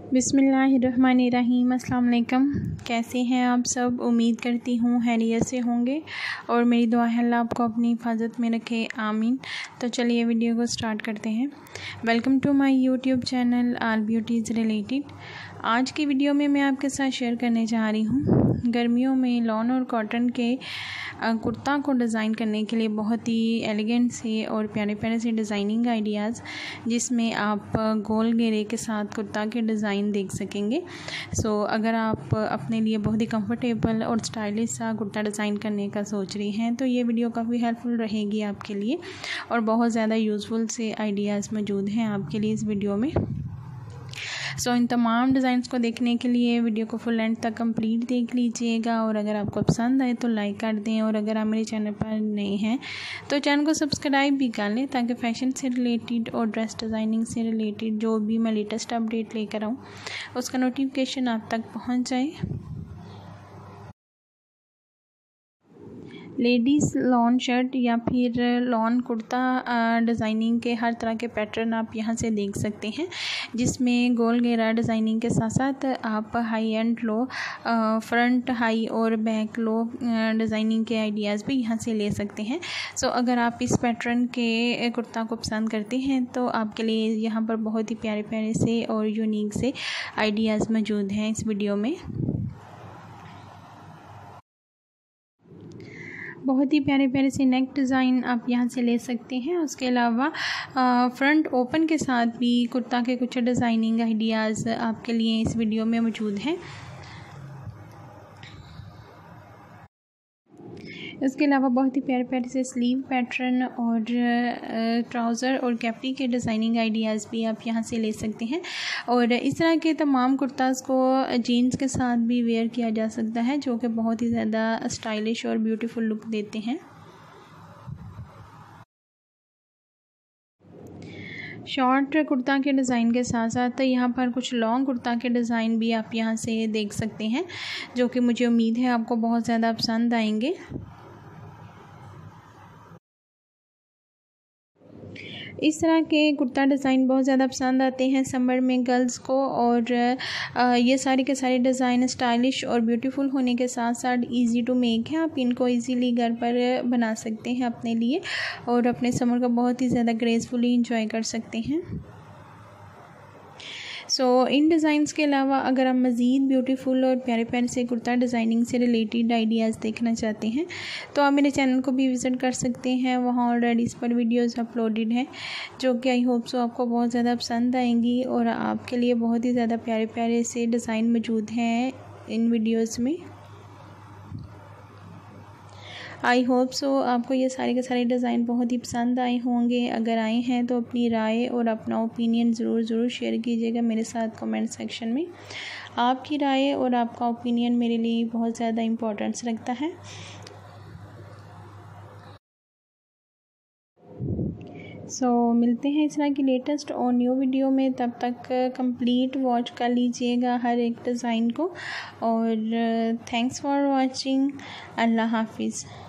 बिस्मिल्लाहिर्रहमानिर्रहीम। अस्सलाम वालेकुम। कैसे हैं आप सब? उम्मीद करती हूँ खैरियत से होंगे और मेरी दुआ है अल्लाह आपको अपनी हिफाजत में रखे, आमीन। तो चलिए वीडियो को स्टार्ट करते हैं। Welcome to my YouTube channel all beauties related. आज की वीडियो में मैं आपके साथ शेयर करने जा रही हूँ गर्मियों में लॉन और कॉटन के कुर्ता को डिज़ाइन करने के लिए बहुत ही एलिगेंट से और प्यारे प्यारे से डिज़ाइनिंग आइडियाज़, जिसमें आप गोल घेरे के साथ कुर्ता के डिज़ाइन देख सकेंगे। अगर आप अपने लिए बहुत ही कंफर्टेबल और स्टाइलिश सा कुर्ता डिज़ाइन करने का सोच रही हैं तो ये वीडियो काफ़ी हेल्पफुल रहेगी आपके लिए और बहुत ज़्यादा यूज़फुल से आइडियाज़ मौजूद हैं आपके लिए इस वीडियो में। इन तमाम डिज़ाइंस को देखने के लिए वीडियो को फुल एंड तक कंप्लीट देख लीजिएगा और अगर आपको पसंद आए तो लाइक कर दें और अगर आप मेरे चैनल पर नए हैं तो चैनल को सब्सक्राइब भी कर लें ताकि फ़ैशन से रिलेटेड और ड्रेस डिज़ाइनिंग से रिलेटेड जो भी मैं लेटेस्ट अपडेट लेकर आऊँ उसका नोटिफिकेशन आप तक पहुँच जाए। लेडीज़ लॉन शर्ट या फिर लॉन कुर्ता डिज़ाइनिंग के हर तरह के पैटर्न आप यहाँ से देख सकते हैं, जिसमें गोल घेरा डिज़ाइनिंग के साथ साथ आप high and low, front high और बैक लो डिज़ाइनिंग के आइडियाज़ भी यहाँ से ले सकते हैं। अगर आप इस पैटर्न के कुर्ता को पसंद करते हैं तो आपके लिए यहाँ पर बहुत ही प्यारे प्यारे से और यूनिक से आइडियाज़ मौजूद हैं इस वीडियो में। बहुत ही प्यारे प्यारे से नेक डिज़ाइन आप यहाँ से ले सकते हैं। उसके अलावा फ्रंट ओपन के साथ भी कुर्ता के कुछ डिज़ाइनिंग आइडियाज़ आपके लिए इस वीडियो में मौजूद हैं। इसके अलावा बहुत ही प्यारे प्यारे से स्लीव पैटर्न और ट्राउज़र और कैप्री के डिज़ाइनिंग आइडियाज़ भी आप यहाँ से ले सकते हैं और इस तरह के तमाम कुर्ताज़ को जीन्स के साथ भी वेयर किया जा सकता है, जो कि बहुत ही ज़्यादा स्टाइलिश और ब्यूटीफुल लुक देते हैं। शॉर्ट कुर्ता के डिज़ाइन के साथ साथ यहाँ पर कुछ लॉन्ग कुर्ता के डिज़ाइन भी आप यहाँ से देख सकते हैं, जो कि मुझे उम्मीद है आपको बहुत ज़्यादा पसंद आएंगे। इस तरह के कुर्ता डिज़ाइन बहुत ज़्यादा पसंद आते हैं समर में गर्ल्स को और ये सारे के सारे डिज़ाइन स्टाइलिश और ब्यूटीफुल होने के साथ साथ इजी टू मेक है। आप इनको इजीली घर पर बना सकते हैं अपने लिए और अपने समर को बहुत ही ज़्यादा ग्रेसफुली इंजॉय कर सकते हैं। इन डिज़ाइंस के अलावा अगर आप मज़ीद ब्यूटीफुल और प्यारे प्यारे से कुर्ता डिज़ाइनिंग से रिलेटेड आइडियाज़ देखना चाहते हैं तो आप मेरे चैनल को भी विज़िट कर सकते हैं। वहाँ ऑलरेडी इस पर वीडियोज़ अपलोडेड हैं जो कि आई होप सो आपको बहुत ज़्यादा पसंद आएंगी और आपके लिए बहुत ही ज़्यादा प्यारे प्यारे से डिज़ाइन मौजूद हैं इन वीडियोज़ में। आई होप सो आपको ये सारे के सारे डिज़ाइन बहुत ही पसंद आए होंगे। अगर आए हैं तो अपनी राय और अपना ओपिनियन ज़रूर शेयर कीजिएगा मेरे साथ कमेंट सेक्शन में। आपकी राय और आपका ओपिनियन मेरे लिए बहुत ज़्यादा इम्पोर्टेंस रखता है। मिलते हैं इस तरह की लेटेस्ट और न्यू वीडियो में, तब तक कंप्लीट वॉच कर लीजिएगा हर एक डिज़ाइन को और थैंक्स फॉर वॉचिंग। अल्लाह हाफिज़।